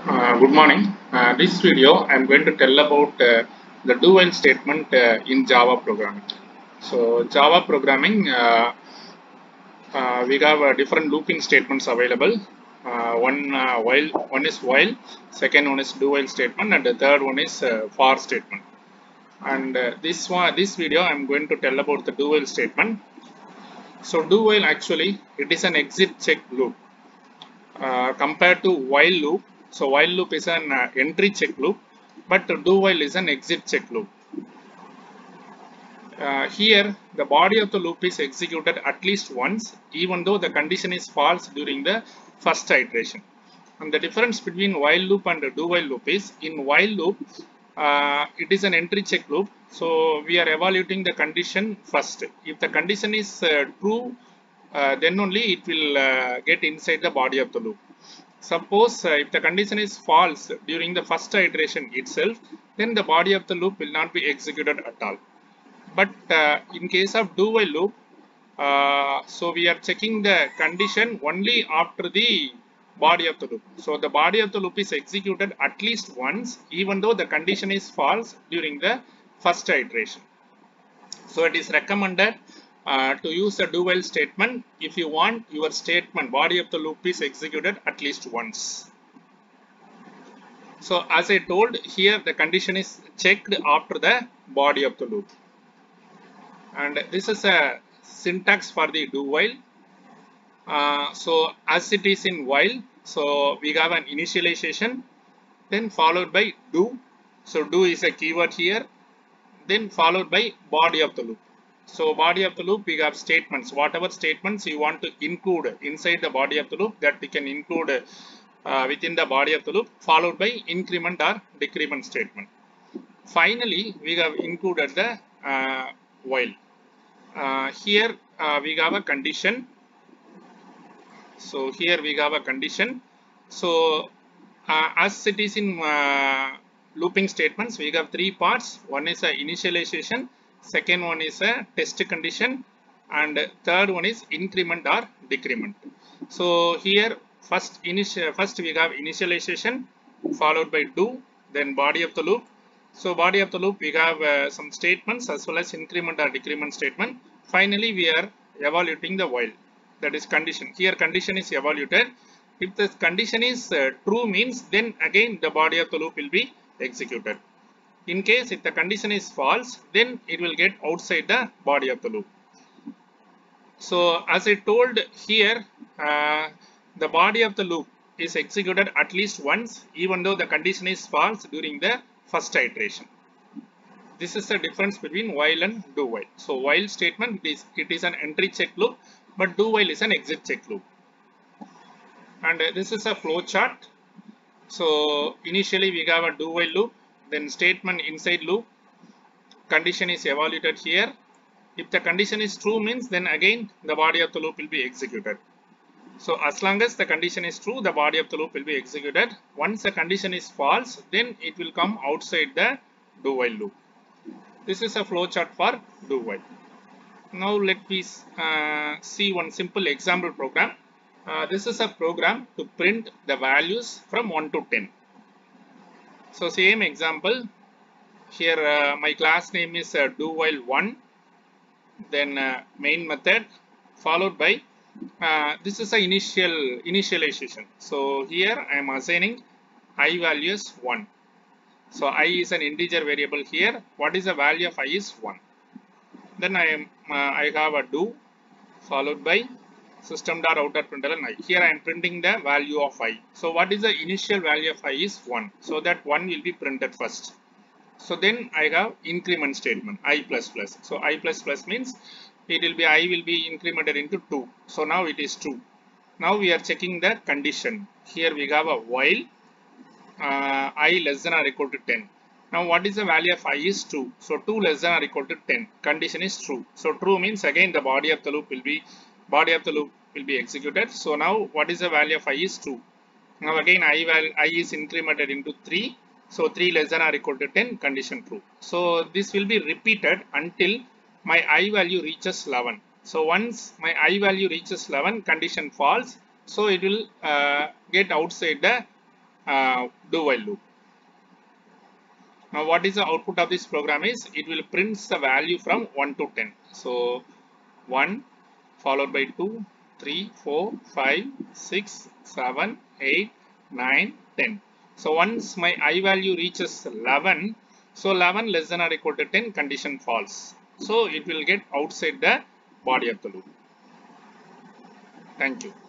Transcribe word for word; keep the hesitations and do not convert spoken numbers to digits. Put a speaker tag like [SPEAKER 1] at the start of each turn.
[SPEAKER 1] Uh, good morning. Uh, this video I am going to tell about uh, the do while statement uh, in Java programming. So Java programming, uh, uh, we have uh, different looping statements available. Uh, one uh, while, one is while, second one is do while statement, and the third one is uh, for statement. And uh, this one, this video I am going to tell about the do while statement. So do while actually it is an exit check loop uh, compared to while loop. So while loop is an uh, entry check loop, but do while is an exit check loop. Uh, here the body of the loop is executed at least once, even though the condition is false during the first iteration. And the difference between while loop and do while loop is, in while loop uh, it is an entry check loop, so we are evaluating the condition first. If the condition is uh, true, uh, then only it will uh, get inside the body of the loop. Suppose uh, if the condition is false during the first iteration itself, then the body of the loop will not be executed at all. But uh, in case of do while loop, uh, so we are checking the condition only after the body of the loop. So the body of the loop is executed at least once, even though the condition is false during the first iteration. So it is recommended uh, to use the do while statement if you want your statement body of the loop is executed at least once. So as I told, here the condition is checked after the body of the loop. And this is a syntax for the do while. Uh, so as it is in while, so we have an initialization, then followed by do. So do is a keyword here, then followed by body of the loop. So body of the loop, we have statements, whatever statements you want to include inside the body of the loop, that we can include uh, within the body of the loop, followed by increment or decrement statement. Finally, we have included the uh, while. Uh, here uh, we have a condition. So here we have a condition. So uh, as it is in uh, looping statements, we have three parts. One is a initialization, second one is a test condition, and third one is increment or decrement. So here first initial first we have initialization, followed by do, then body of the loop. So body of the loop, we have uh, some statements as well as increment or decrement statement. Finally we are evaluating the while, that is condition. Here condition is evaluated. If the condition is uh, true, means then again the body of the loop will be executed. In case if the condition is false, then it will get outside the body of the loop. So as I told here, uh, the body of the loop is executed at least once, even though the condition is false during the first iteration. This is the difference between while and do while. So while statement, it is, it is an entry check loop, but do while is an exit check loop. And uh, this is a flow chart. So initially we have a do while loop, then statement inside loop, condition is evaluated here. If the condition is true, means then again the body of the loop will be executed. So as long as the condition is true, the body of the loop will be executed. Once the condition is false, then it will come outside the do while loop. This is a flow chart for do while. Now let me uh, see one simple example program. Uh, this is a program to print the values from one to ten. So same example. Here uh, my class name is uh, do while one, then uh, main method, followed by uh, this is a initial initialization. So here I am assigning I value as one. So I is an integer variable here. What is the value of I is one. Then I am uh, I have a do, followed by system.out.println I. Here I am printing the value of I. So what is the initial value of I is one. So that one will be printed first. So then I have increment statement I plus plus. So I plus plus means it will be I will be incremented into two. So now it is two. Now we are checking the condition. Here we have a while uh, I less than or equal to ten. Now what is the value of I is two. So two less than or equal to ten. Condition is true. So true means again the body of the loop will be body of the loop will be executed. So now what is the value of I is two. Now again I value I is incremented into three. So three less than or equal to ten, condition true. So this will be repeated until my I value reaches eleven. So once my I value reaches eleven, condition false. So it will uh, get outside the uh, do while loop. Now what is the output of this program is it will print the value from one to ten. So one followed by two, three, four, five, six, seven, eight, nine, ten. So once my I value reaches eleven, so eleven less than or equal to ten, condition false. So it will get outside the body of the loop. Thank you.